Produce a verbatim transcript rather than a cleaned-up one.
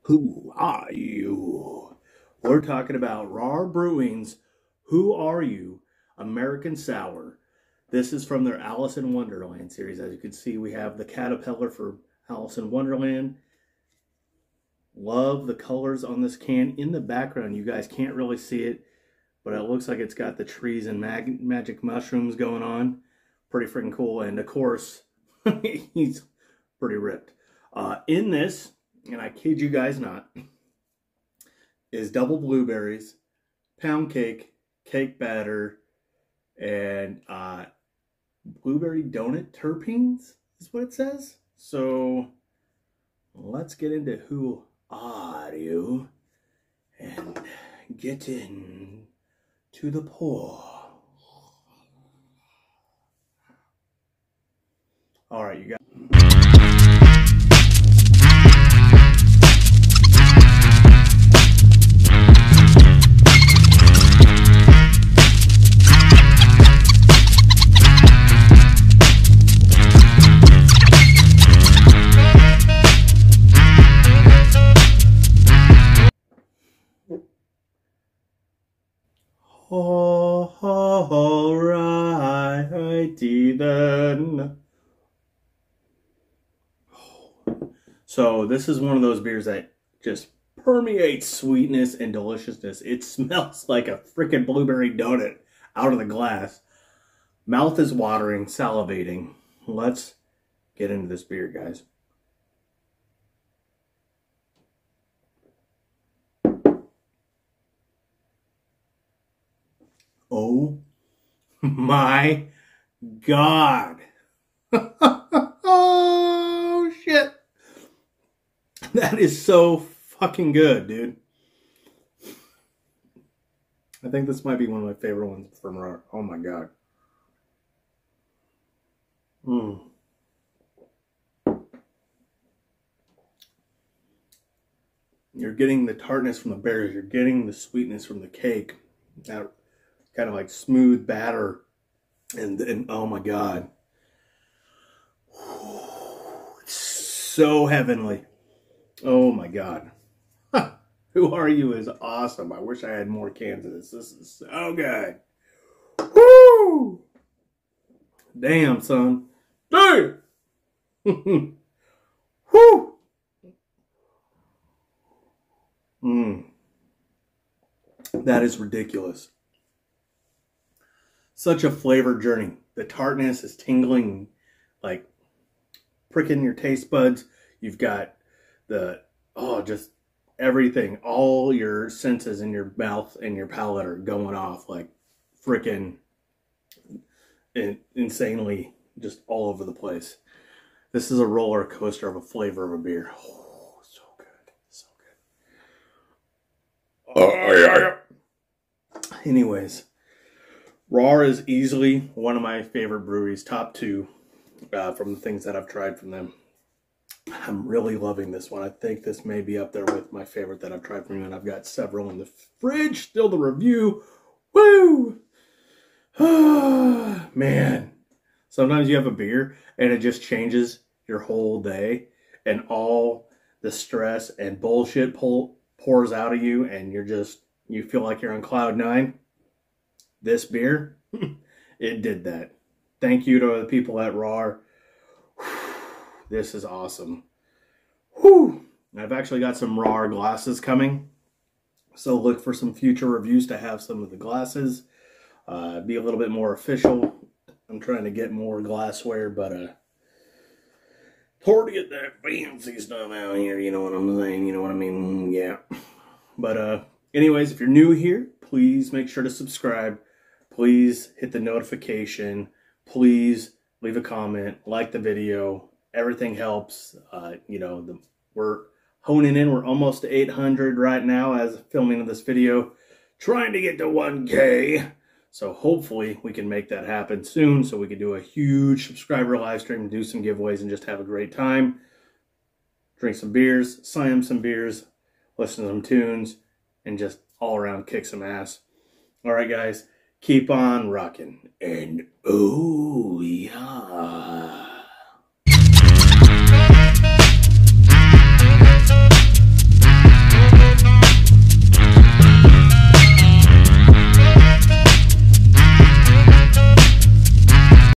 Who are you? We're talking about Rar Brewing's Who Are You? American Sour. This is from their Alice in Wonderland series. As you can see, we have the caterpillar for Alice in Wonderland. Love the colors on this can. In the background, you guys can't really see it, but it looks like it's got the trees and mag magic mushrooms going on. Pretty freaking cool. And of course, he's pretty ripped. Uh, in this, and I kid you guys not, is double blueberries, pound cake, cake batter, and uh, blueberry donut terpenes is what it says. So let's get into who are you and get in to the pour. All right, you got. Oh, all righty then. So this is one of those beers that just permeates sweetness and deliciousness. It smells like a freaking blueberry donut out of the glass. Mouth is watering, salivating. Let's get into this beer, guys. Oh my God. Oh shit. That is so fucking good, dude. I think this might be one of my favorite ones from Rar. Oh my God. Mm. You're getting the tartness from the berries. You're getting the sweetness from the cake. That kind of like smooth batter. And then, oh my God. It's so heavenly. Oh my God. Who Are You is awesome. I wish I had more cans of this. This is so good. Woo! Damn, son. Damn! Woo! Mm. That is ridiculous. Such a flavor journey. The tartness is tingling, like pricking your taste buds. You've got the, oh, just everything. All your senses in your mouth and your palate are going off like freaking insanely, just all over the place. This is a roller coaster of a flavor of a beer. Oh, so good. So good. Oh, yeah. Anyways. Rar is easily one of my favorite breweries, top two uh, from the things that I've tried from them. I'm really loving this one. I think this may be up there with my favorite that I've tried from them, and I've got several in the fridge, still to review. Woo! Man, sometimes you have a beer and it just changes your whole day, and all the stress and bullshit pull, pours out of you, and you're just, you feel like you're on cloud nine. This beer, it did that. Thank you to the people at Rar. This is awesome. Whew. I've actually got some Rar glasses coming, so look for some future reviews to have some of the glasses. Uh, be a little bit more official. I'm trying to get more glassware, but uh, hard to get that fancy stuff out here. You know what I'm saying? You know what I mean? Yeah. But uh, anyways, if you're new here, please make sure to subscribe. Please hit the notification. Please leave a comment, like the video. Everything helps. Uh, you know, the, we're honing in. We're almost to eight hundred right now as filming of this video. Trying to get to one K. So hopefully we can make that happen soon so we can do a huge subscriber live stream, do some giveaways, and just have a great time. Drink some beers, slam some beers, listen to some tunes, and just all around kick some ass. All right, guys. Keep on rocking. And oh, yeah.